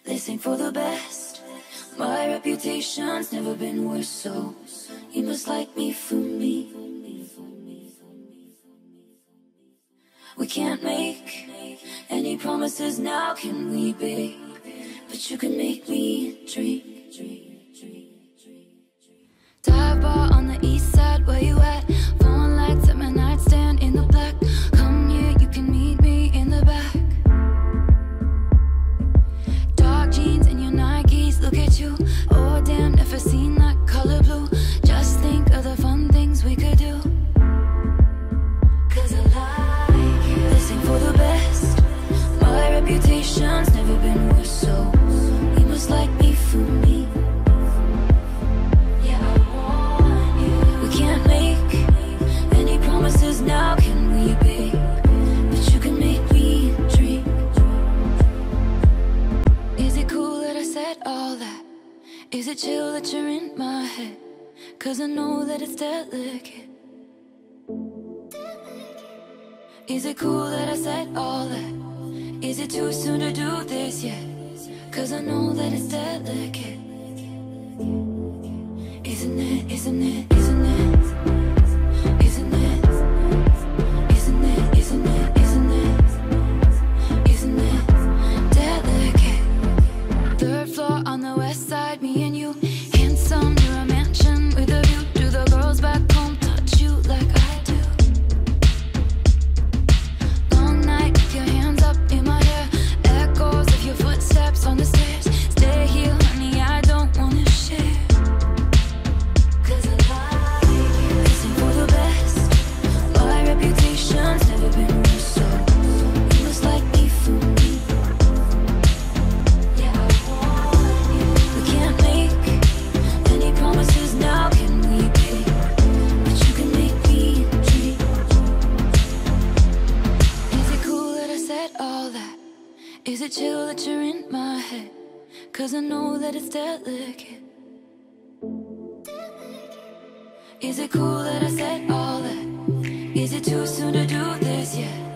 This ain't for the best. My reputation's never been worse, so you must like me for me. We can't make any promises now, can we, babe? But you can make me drink. Dive bar on the east side, where you at? Phone lights at my nightstand in the black. Come here, you can meet me in the back. Dark jeans and your Nikes, look at you. Oh damn, never seen that color blue. Just think of the fun things we could do. Cause I like you. This ain't for the best. My reputation's never been worse, so you must like me for me. Yeah, I want you. We can't make any promises now, can we, babe? But you can make me dream. Is it cool that I said all that? Is it chill that you're in my head? Cause I know that it's delicate. Is it cool that I said all that? Is it too soon to do this yet? Cause I know that it's delicate. Isn't it, isn't it, isn't it? Isn't it? Isn't it, isn't it, isn't it? Isn't it delicate? Third floor on the west side, me and you. Handsome, near a mansion with a view. Do the girls back home touch you like I do? Long night with your hands up in my hair. Echoes of your footsteps on the stairs. Stay here, honey, I don't wanna share. Cause I like you. This ain't for the best. My reputation's never been worse, so you must like me for me. Yeah, I want you. We can't make any promises now, can we, babe? But you can make me dream. Is it cool that I said all that? Is it chill that you're in my head? Cause I know that it's delicate. Is it cool that I said all that? Is it too soon to do this yet?